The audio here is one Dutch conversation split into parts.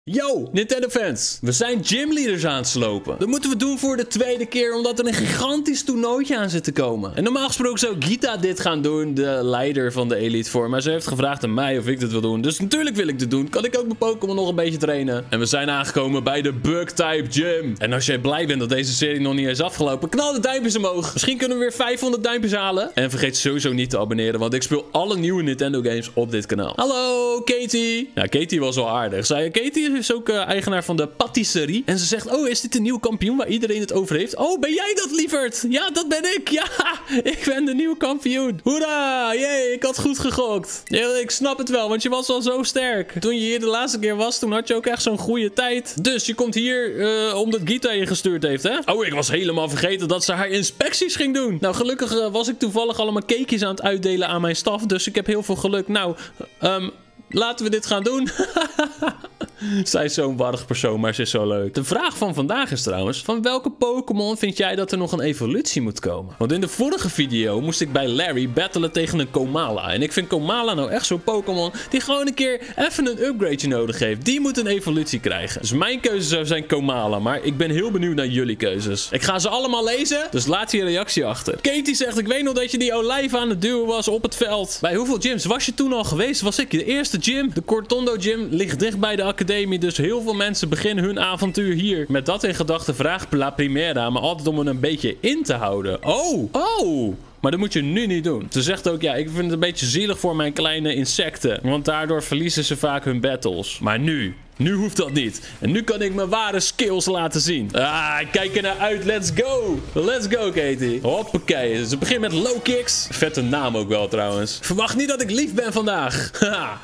Yo, Nintendo fans. We zijn gymleaders aan het slopen. Dat moeten we doen voor de tweede keer, omdat er een gigantisch toernooitje aan zit te komen. En normaal gesproken zou Gita dit gaan doen, de leider van de Elite Four. Maar ze heeft gevraagd aan mij of ik dit wil doen. Dus natuurlijk wil ik dit doen. Kan ik ook mijn Pokémon nog een beetje trainen. En we zijn aangekomen bij de Bug-type Gym. En als jij blij bent dat deze serie nog niet is afgelopen, knal de duimpjes omhoog. Misschien kunnen we weer 500 duimpjes halen. En vergeet sowieso niet te abonneren, want ik speel alle nieuwe Nintendo games op dit kanaal. Hallo, Katie. Ja, Katie was wel aardig. Katie is ook eigenaar van de patisserie. En ze zegt, oh, is dit een nieuwe kampioen waar iedereen het over heeft? Oh, ben jij dat, lieverd? Ja, dat ben ik. Ja, ik ben de nieuwe kampioen. Hoera, jee, ik had goed gegokt. Ja, ik snap het wel, want je was al zo sterk. Toen je hier de laatste keer was, toen had je ook echt zo'n goede tijd. Dus je komt hier omdat Gita je gestuurd heeft, hè? Oh, ik was helemaal vergeten dat ze haar inspecties ging doen. Nou, gelukkig was ik toevallig allemaal cakejes aan het uitdelen aan mijn staf. Dus ik heb heel veel geluk. Nou, laten we dit gaan doen. Zij is zo'n warrig persoon, maar ze is zo leuk. De vraag van vandaag is trouwens, van welke Pokémon vind jij dat er nog een evolutie moet komen? Want in de vorige video moest ik bij Larry battelen tegen een Komala. En ik vind Komala nou echt zo'n Pokémon die gewoon een keer even een upgradeje nodig heeft. Die moet een evolutie krijgen. Dus mijn keuze zou zijn Komala, maar ik ben heel benieuwd naar jullie keuzes. Ik ga ze allemaal lezen, dus laat je reactie achter. Katie zegt, ik weet nog dat je die olijf aan het duwen was op het veld. Bij hoeveel gyms was je toen al geweest? Was ik de eerste gym? De Cortondo Gym ligt dicht bij de academie. Dus heel veel mensen beginnen hun avontuur hier. Met dat in gedachten vraagt La Primera me altijd om het een beetje in te houden. Oh! Maar dat moet je nu niet doen. Ze zegt ook, ja, ik vind het een beetje zielig voor mijn kleine insecten. Want daardoor verliezen ze vaak hun battles. Maar nu hoeft dat niet. En nu kan ik mijn ware skills laten zien. Ik kijk er naar uit. Let's go. Let's go, Katie. Hoppakee. Ze begint met low kicks. Vette naam ook wel, trouwens. Verwacht niet dat ik lief ben vandaag.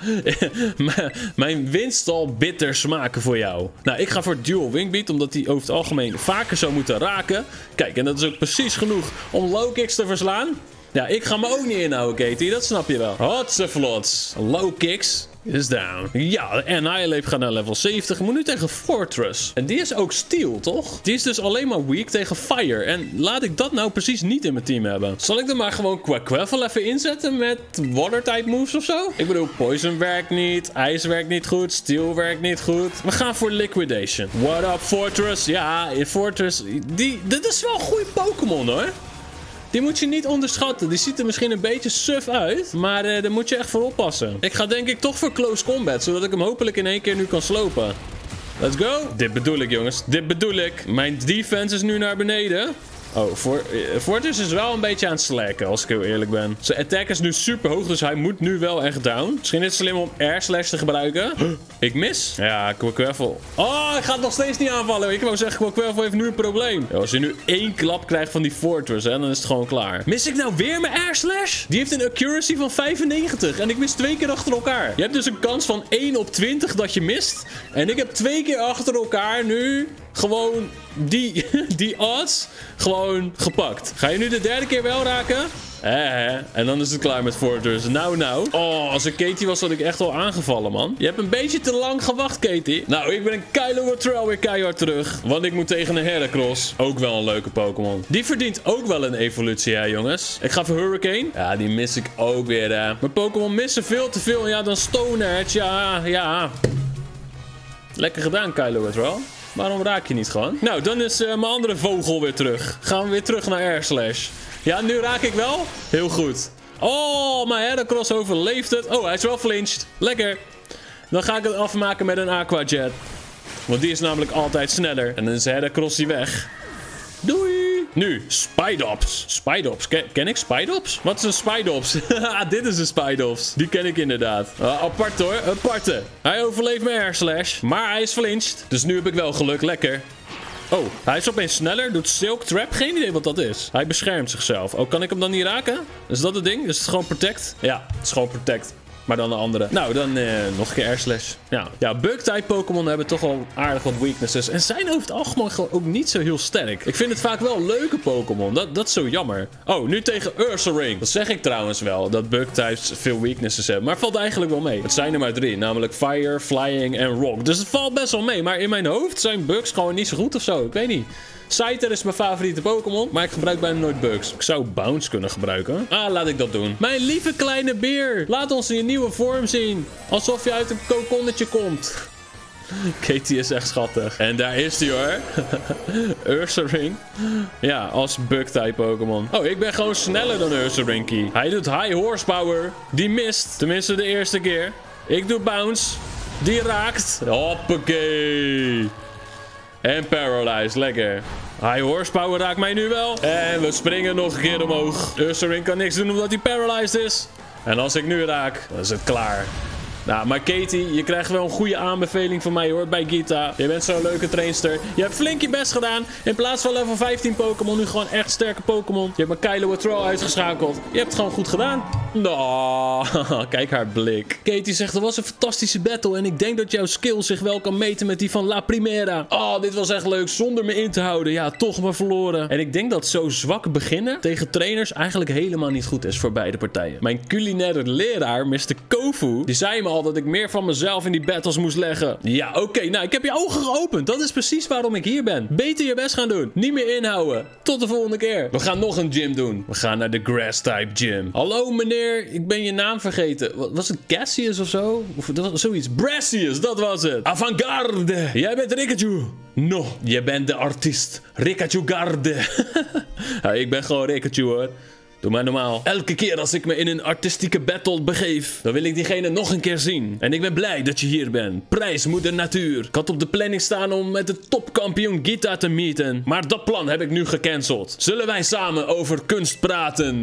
Mijn winst zal bitter smaken voor jou. Nou, ik ga voor Dual Wing Beat, omdat die over het algemeen vaker zou moeten raken. Kijk, en dat is ook precies genoeg om low kicks te verslaan. Ja, ik ga me ook niet inhouden, Katie. Dat snap je wel. Hotseflots. Low kicks is down. Ja, de Annihilate gaat naar level 70. Moet nu tegen Fortress. En die is ook Steel, toch? Die is dus alleen maar weak tegen Fire. En laat ik dat nou precies niet in mijn team hebben. Zal ik er maar gewoon Quaquaval even inzetten met Water-type moves of zo? Ik bedoel, Poison werkt niet. IJs werkt niet goed. Steel werkt niet goed. We gaan voor Liquidation. What up, Fortress? Ja, Fortress. Dit is wel een goede Pokémon, hoor. Die moet je niet onderschatten. Die ziet er misschien een beetje suf uit. Maar daar moet je echt voor oppassen. Ik ga denk ik toch voor close combat. Zodat ik hem hopelijk in één keer nu kan slopen. Let's go. Dit bedoel ik, jongens. Dit bedoel ik. Mijn defense is nu naar beneden. Oh, Fortress is wel een beetje aan het slacken, als ik heel eerlijk ben. Zijn attack is nu super hoog, dus hij moet nu wel echt down. Misschien is het slim om air slash te gebruiken. Ik mis. Ja, Quaquaval. Oh, hij gaat nog steeds niet aanvallen. Ik wou zeggen, Quaquaval heeft nu een probleem. Ja, als je nu één klap krijgt van die Fortress, hè, dan is het gewoon klaar. Mis ik nou weer mijn air slash? Die heeft een accuracy van 95 en ik mis 2 keer achter elkaar. Je hebt dus een kans van 1 op 20 dat je mist. En ik heb 2 keer achter elkaar nu gewoon die odds gewoon gepakt. Ga je nu de derde keer wel raken? En dan is het klaar met Fortress. Nou. Oh, als ik Katie was, had ik echt al aangevallen, man. Je hebt een beetje te lang gewacht, Katie. Nou, ik ben een Kylo weer keihard terug. Want ik moet tegen een Heracross. Ook wel een leuke Pokémon. Die verdient ook wel een evolutie, hè, jongens. Ik ga voor Hurricane. Ja, die mis ik ook weer, hè. Mijn Pokémon missen veel te veel. Ja, dan Stone Edge. Ja. Lekker gedaan, Kylo wel. Waarom raak je niet gewoon? Nou, dan is mijn andere vogel weer terug. Gaan we weer terug naar Air Slash. Ja, nu raak ik wel. Heel goed. Oh, mijn Heracross overleeft het. Oh, hij is wel flinched. Lekker. Dan ga ik het afmaken met een Aqua Jet. Want die is namelijk altijd sneller. En dan is Heracross die weg. Doei. Nu, Spidops. Spidops. Ken ik Spidops? Wat is een Spidops? Dit is een Spidops. Die ken ik inderdaad. Apart hoor. Aparte. Hij overleeft mijn Air Slash. Maar hij is flinched. Dus nu heb ik wel geluk. Lekker. Oh, hij is opeens sneller. Doet Silk Trap. Geen idee wat dat is. Hij beschermt zichzelf. Oh, kan ik hem dan niet raken? Is dat het ding? Is het gewoon Protect? Ja, het is gewoon Protect. Maar dan de andere. Nou, dan nog een keer Air Slash. Ja, Bug-type Pokémon hebben toch al aardig wat weaknesses. En zijn over het algemeen gewoon ook niet zo heel sterk. Ik vind het vaak wel leuke Pokémon. Dat is zo jammer. Oh, nu tegen Ursaring. Dat zeg ik trouwens wel. Dat Bug-types veel weaknesses hebben. Maar valt eigenlijk wel mee. Het zijn er maar 3. Namelijk Fire, Flying en Rock. Dus het valt best wel mee. Maar in mijn hoofd zijn Bugs gewoon niet zo goed of zo. Ik weet niet. Scyther is mijn favoriete Pokémon, maar ik gebruik bijna nooit Bugs. Ik zou Bounce kunnen gebruiken. Laat ik dat doen. Mijn lieve kleine beer, laat ons in je nieuwe vorm zien. Alsof je uit een kokonnetje komt. Katie is echt schattig. En daar is hij hoor. Ursaring. Ja, als bug-type Pokémon. Oh, ik ben gewoon sneller dan Ursarinky. Hij doet high horsepower. Die mist. Tenminste de eerste keer. Ik doe bounce. Die raakt. Hoppakee. En paralyzed. Lekker. High horsepower raakt mij nu wel. En we springen nog een keer omhoog. Ursaring kan niks doen omdat hij paralyzed is. En als ik nu raak, dan is het klaar. Nou, maar Katie, je krijgt wel een goede aanbeveling van mij hoor, bij Gita. Je bent zo'n leuke trainster. Je hebt flink je best gedaan. In plaats van level 15 Pokémon, nu gewoon echt sterke Pokémon. Je hebt mijn Kylo Troll uitgeschakeld. Je hebt het gewoon goed gedaan. Oh, kijk haar blik. Katie zegt, dat was een fantastische battle. En ik denk dat jouw skill zich wel kan meten met die van La Primera. Oh, dit was echt leuk. Zonder me in te houden. Ja, toch maar verloren. En ik denk dat zo zwak beginnen tegen trainers eigenlijk helemaal niet goed is voor beide partijen. Mijn culinaire leraar, Mr. Kofu, die zei me al dat ik meer van mezelf in die battles moest leggen. Ja, oké. Nou, ik heb je ogen geopend. Dat is precies waarom ik hier ben. Beter je best gaan doen. Niet meer inhouden. Tot de volgende keer. We gaan nog een gym doen. We gaan naar de Grass-type gym. Hallo meneer, ik ben je naam vergeten. Was het Cassius of zo? Of dat was zoiets. Brassius, dat was het. Avant-garde. Jij bent Rikachu. No, jij bent de artiest. Rikachu Garde. Ja, ik ben gewoon Rikachu hoor. Doe maar normaal. Elke keer als ik me in een artistieke battle begeef, dan wil ik diegene nog een keer zien. En ik ben blij dat je hier bent. Prijs moeder natuur. Ik had op de planning staan om met de topkampioen Gita te meeten. Maar dat plan heb ik nu gecanceld. Zullen wij samen over kunst praten?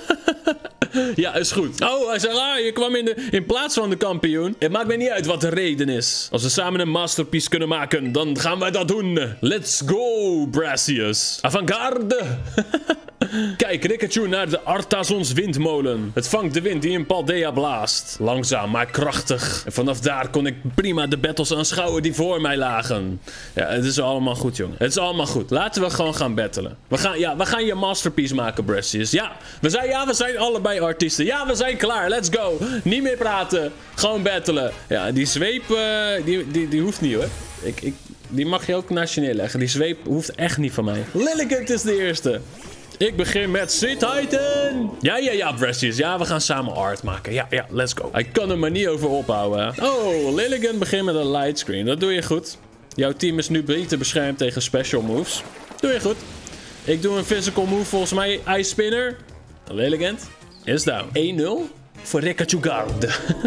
Ja, is goed. Oh, hij zegt, je kwam in plaats van de kampioen. Het maakt mij niet uit wat de reden is. Als we samen een masterpiece kunnen maken, dan gaan wij dat doen. Let's go, Brassius. Avant-garde. Kijk, Rikachu naar de Artazons windmolen. Het vangt de wind die in Paldea blaast. Langzaam, maar krachtig. En vanaf daar kon ik prima de battles aanschouwen die voor mij lagen. Ja, het is allemaal goed, jongen. Het is allemaal goed. Laten we gewoon gaan battelen. We gaan je masterpiece maken, Brassius. Ja, we zijn allebei artiesten. Ja, we zijn klaar. Let's go. Niet meer praten. Gewoon battelen. Ja, die zweep, die hoeft niet, hoor. Die mag je ook naast je neerleggen. Die zweep hoeft echt niet van mij. Lilligant is de eerste. Ik begin met C-Titan. Ja, Brassius. Ja, we gaan samen art maken. Ja, let's go. Hij kan er maar niet over ophouden. Oh, Lilligant begint met een lightscreen. Dat doe je goed. Jouw team is nu beter beschermd tegen special moves. Doe je goed. Ik doe een physical move, volgens mij Ice Spinner. Lilligant is down. 1-0 voor Rikachu Garde.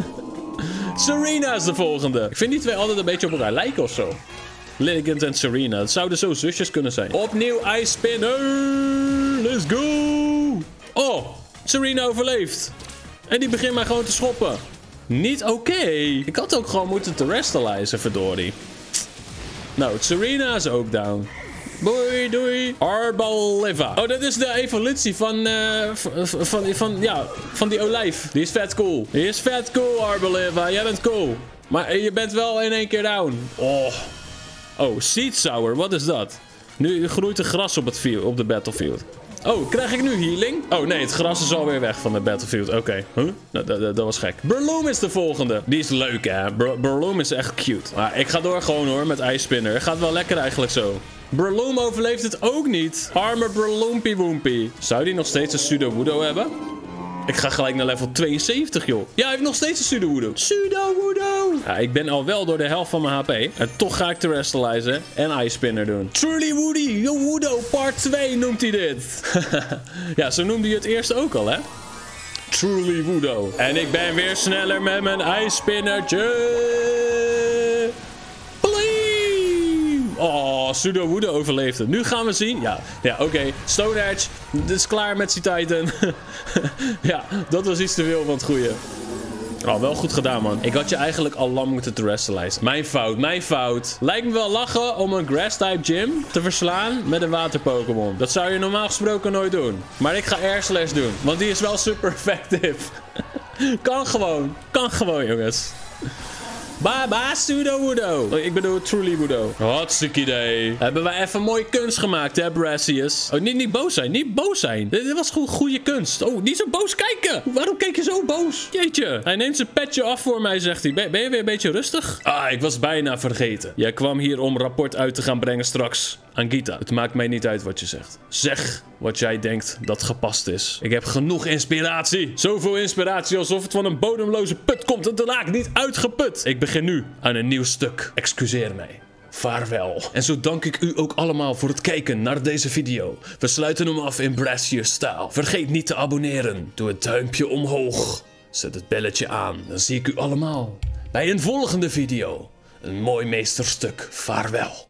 Serena is de volgende. Ik vind die twee altijd een beetje op elkaar lijken of zo. Lilligant en Serena. Het zouden zo zusjes kunnen zijn. Opnieuw Ice Spinner. Let's go. Oh, Serena overleeft. En die begint maar gewoon te schoppen. Niet oké. Ik had ook gewoon moeten terrestrializen, verdorie. Nou, Serena is ook down. Doei. Arboliva. Oh, dat is de evolutie van die olijf. Die is vet cool. Arboliva. Jij bent cool. Maar je bent wel in één keer down. Oh, Seed Sour. Wat is dat? Nu groeit er gras op de battlefield. Oh, krijg ik nu healing? Oh nee, het gras is alweer weg van de battlefield. Oké. Huh? Dat was gek. Breloom is de volgende. Die is leuk, hè? Breloom is echt cute. Maar ik ga door gewoon hoor met Ice Spinner. Gaat wel lekker eigenlijk zo. Breloom overleeft het ook niet. Arme Breloompie Woompie. Zou die nog steeds een Sudowoodo hebben? Ik ga gelijk naar level 72, joh. Ja, hij heeft nog steeds een Sudowoodo. Sudowoodo! Ja, ik ben al wel door de helft van mijn HP. En toch ga ik terrestrializen en Ice Spinner doen. Truly Woody, Woodo part 2 noemt hij dit. Ja, zo noemde hij het eerst ook al, hè? Truly Woodo. En ik ben weer sneller met mijn Ice Spinnertje. Oh, Sudowoodo overleeft het. Nu gaan we zien. Ja, oké. Stone Edge. Dit is klaar met C-Titan. Ja, dat was iets te veel van het goede. Oh, wel goed gedaan, man. Ik had je eigenlijk al lang moeten terrestrializen. Mijn fout. Lijkt me wel lachen om een Grass-type gym te verslaan met een water-Pokémon. Dat zou je normaal gesproken nooit doen. Maar ik ga Air-Slash doen. Want die is wel super effectief. Kan gewoon, jongens. Bye, Sudowoodo. Ik bedoel Truly Woodo. Hartstikke idee. Hebben wij even mooie kunst gemaakt, hè, Brassius? Oh, niet boos zijn. Dit was gewoon goede kunst. Oh, niet zo boos kijken. Waarom keek je zo boos? Jeetje. Hij neemt zijn petje af voor mij, zegt hij. Ben je weer een beetje rustig? Ah, ik was bijna vergeten. Jij kwam hier om rapport uit te gaan brengen straks. Angita, het maakt mij niet uit wat je zegt. Zeg wat jij denkt dat gepast is. Ik heb genoeg inspiratie. Zoveel inspiratie alsof het van een bodemloze put komt en te raak niet uitgeput. Ik begin nu aan een nieuw stuk. Excuseer mij. Vaarwel. En zo dank ik u ook allemaal voor het kijken naar deze video. We sluiten hem af in Brassier-stijl. Vergeet niet te abonneren. Doe het duimpje omhoog. Zet het belletje aan. Dan zie ik u allemaal bij een volgende video. Een mooi meesterstuk. Vaarwel.